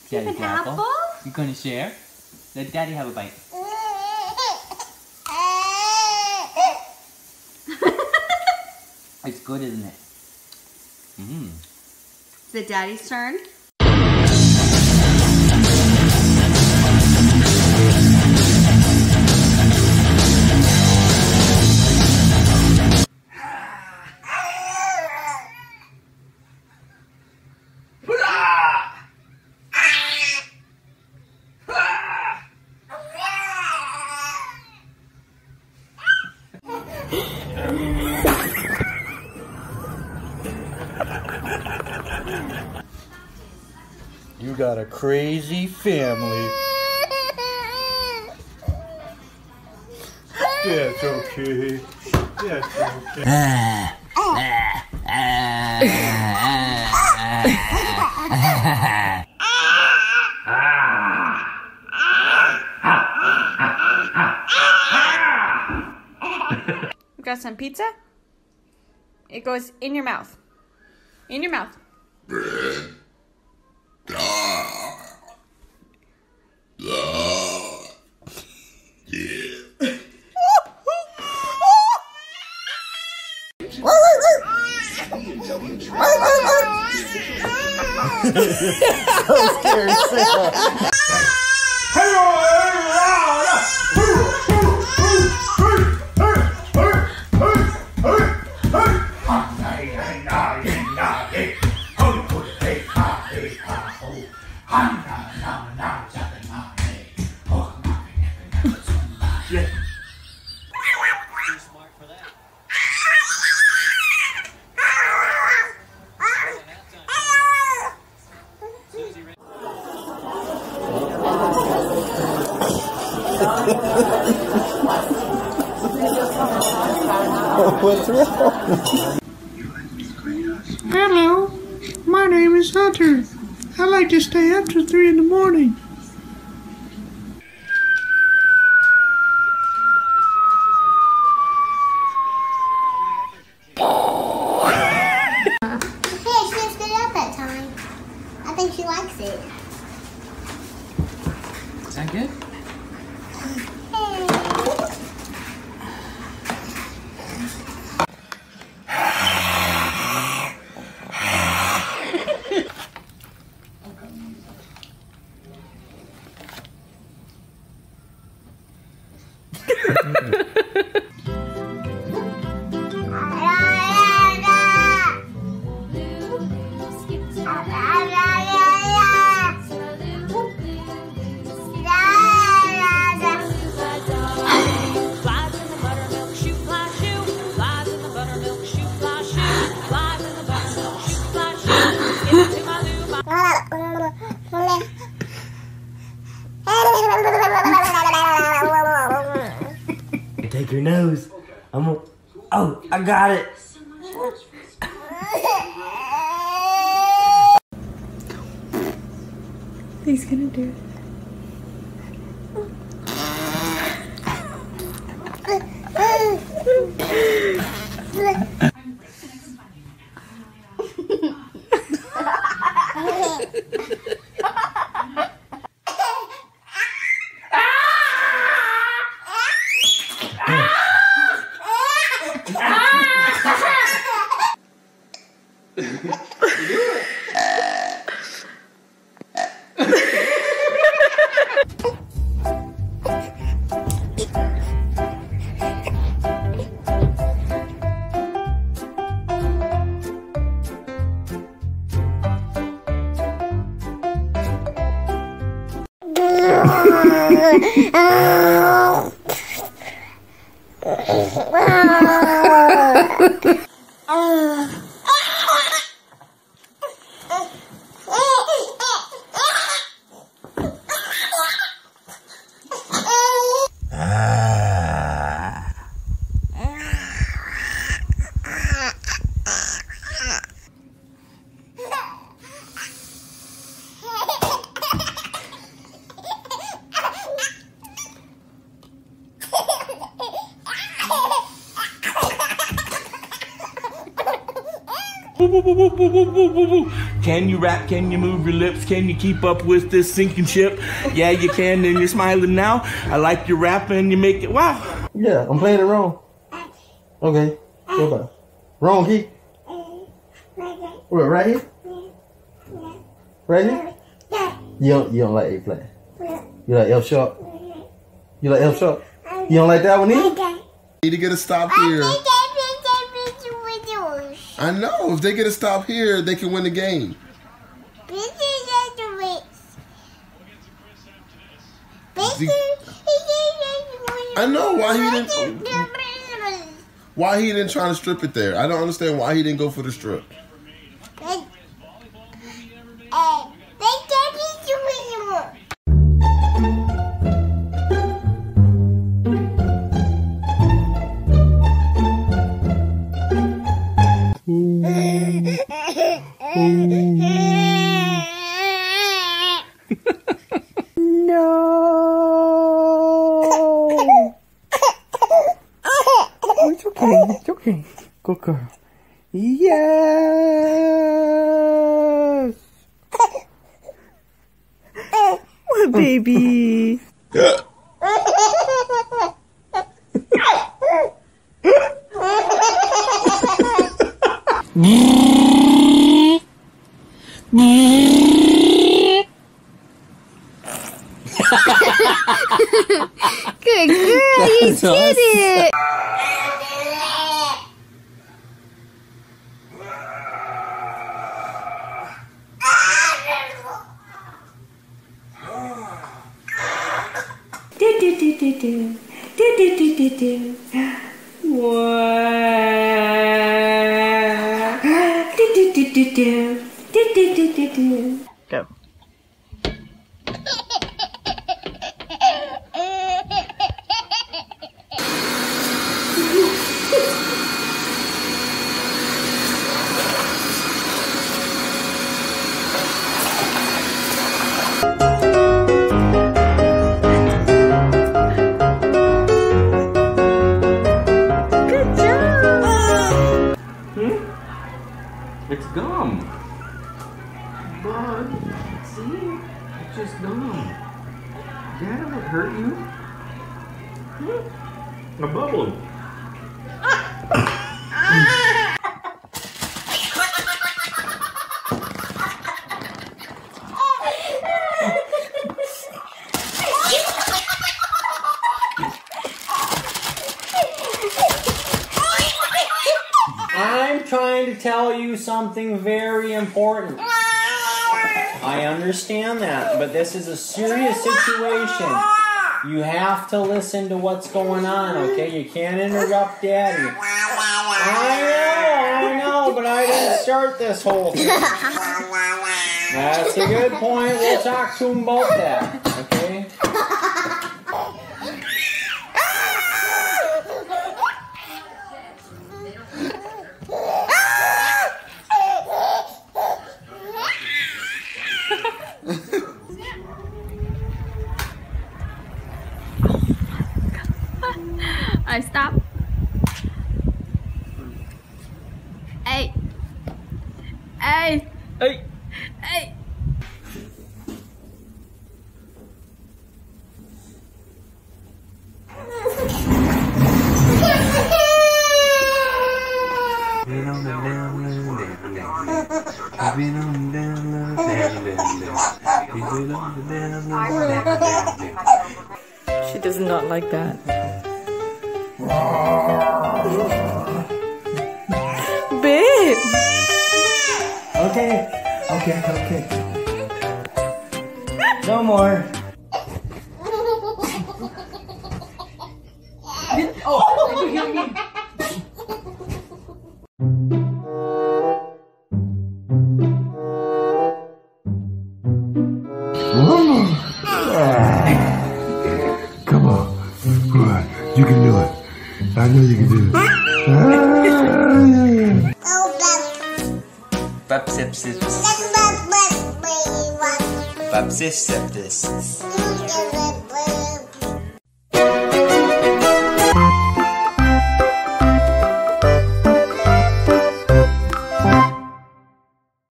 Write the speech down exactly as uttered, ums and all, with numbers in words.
Daddy's apple. apple. You gonna share? Let Daddy have a bite. It's good, isn't it? Mmm. Is it Daddy's turn? You got a crazy family. That's okay. That's okay. You got some pizza? It goes in your mouth. In your mouth. What's wrong? Hello, my name is Hunter. I like to stay up till three in the morning. Hey, she stayed up that time. I think she likes it. Is that good? Take your nose. I'm gonna, oh, I got it. He's gonna do it. Can you rap? Can you move your lips? Can you keep up with this sinking ship? Yeah, you can, and you're smiling now. I like your rapping, you make it, wow. Yeah, I'm playing it wrong. Okay, go back. Wrong key. What, right here? Right here? You don't, you don't like A flat. You like F sharp? You like F sharp? You don't like that one either? Need to get a stop here. I know. If they get a stop here, they can win the game. I know why he didn't. Why he didn't try to strip it there? I don't understand why he didn't go for the strip. It's okay, it's okay. Good girl. Yes! What, baby? Good girl, you did it! Do do do do do do do do do do. What? Do do do do do do do do do do. Go. It's gum. Bud, see? It's just gum. Dad, it would hurt you. Hmm? A bubble. I'm trying to tell you something very important. I understand that, but this is a serious situation. You have to listen to what's going on, okay? You can't interrupt Daddy. I know, I know, but I didn't start this whole thing. That's a good point. We'll talk to him about that, okay? I stop. Hey. Hey. Hey. Hey. She does not like that. Babe! Okay, okay, okay. No more. Oh, you hit me. Come on. Come on. You can do it. I know you can do it. Babsipsis. Babsipsis.